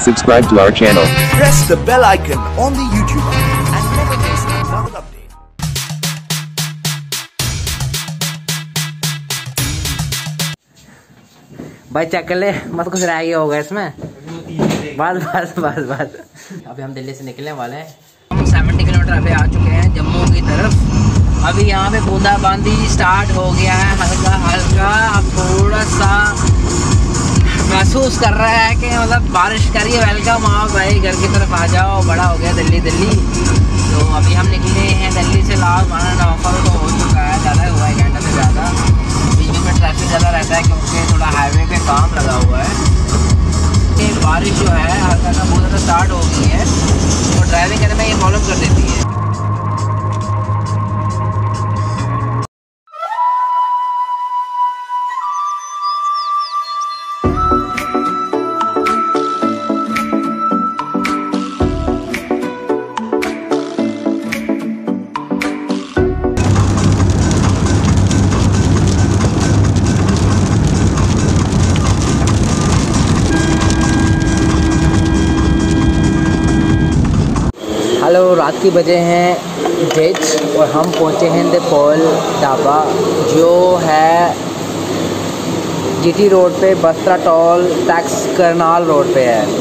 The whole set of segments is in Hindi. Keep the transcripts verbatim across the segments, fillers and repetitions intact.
subscribe to our channel. Press the bell icon on the YouTube app and never miss another update. भाई चेक कर ले, मत कुछ रह गया होगा इसमें। बस बस बस बस अभी हम दिल्ली से निकलने वाले हैं। हम सत्तर किलोमीटर अभी आ चुके हैं जम्मू की तरफ। अभी यहाँ पे बूंदाबांदी स्टार्ट हो गया है हल्का हल्का। अब थोड़ा सा महसूस कर रहा है कि मतलब बारिश करिए। वेलकम आप भाई, घर की तरफ आ जाओ, बड़ा हो गया दिल्ली दिल्ली। तो अभी हम निकले हैं दिल्ली से। लास्ट बारह नवंबर को हो चुका है, ज़्यादा हुआ है, घंटे से ज़्यादा। बीच में ट्रैफिक ज़्यादा रहता है क्योंकि थोड़ा हाईवे पे काम लगा हुआ है। कि बारिश जो है हल्का हल्का बहुत ज़्यादा स्टार्ट हो गई है, तो ड्राइविंग करने में ये प्रॉब्लम कर देती है। हेलो, रात की बजे हैं डेढ़ और हम पहुंचे हैं द पोल ढाबा जो है जीटी रोड पे, Bastara toll tax Karnal road पे है।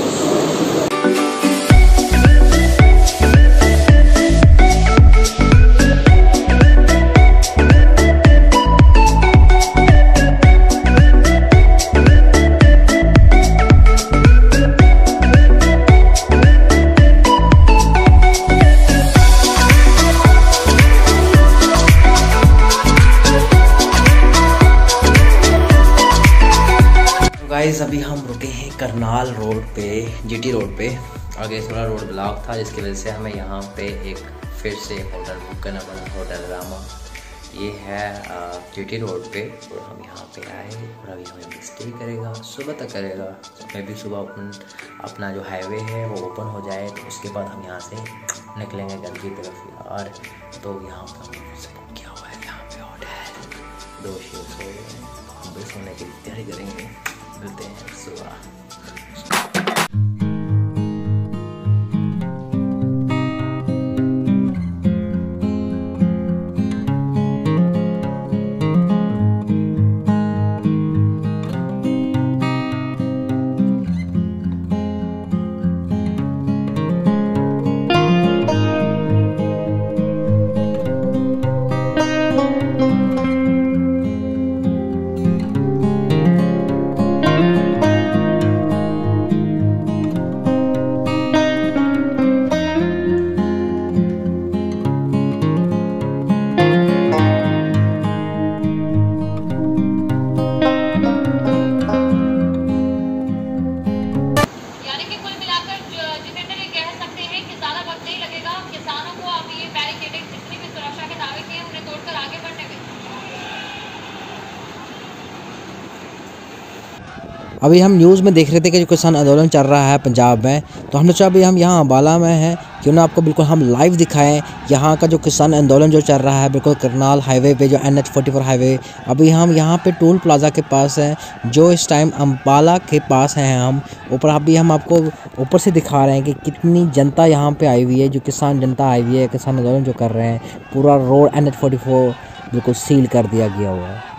गाइस अभी हम रुके हैं करनाल रोड पे, जीटी रोड पे। आगे थोड़ा रोड ब्लॉक था जिसकी वजह से हमें यहाँ पे एक फिर से होटल बुक करना पड़ा, होटल रामा। ये है जीटी रोड पे और हम यहाँ पे आए और अभी हमें स्टे करेगा, सुबह तक करेगा। मैं भी सुबह अपन अपना जो हाईवे है वो ओपन हो जाए तो उसके बाद हम यहाँ से निकलेंगे घर की तरफ यार। तो यहाँ पर हमने क्या हुआ है, यहाँ पे होटल दो शेर सो रहे हैं, हम भी सोने की तैयारी करेंगे। मिलते हैं सुबह। अभी हम न्यूज़ में देख रहे थे कि जो किसान आंदोलन चल रहा है पंजाब में, तो हमने सोचा अभी हम यहाँ अम्बाला में हैं, क्यों ना आपको बिल्कुल हम लाइव दिखाएं यहाँ का जो किसान आंदोलन जो चल रहा है बिल्कुल करनाल हाईवे पे, जो N H forty four highway. अभी हम यहाँ पे टोल प्लाजा के पास हैं, जो इस टाइम अम्बाला के पास हैं हम ऊपर। अभी हम आपको ऊपर से दिखा रहे हैं कि कितनी जनता यहाँ पर आई हुई है, जो किसान जनता आई हुई है, किसान आंदोलन जो कर रहे हैं। पूरा road N H forty four बिल्कुल सील कर दिया गया हुआ है।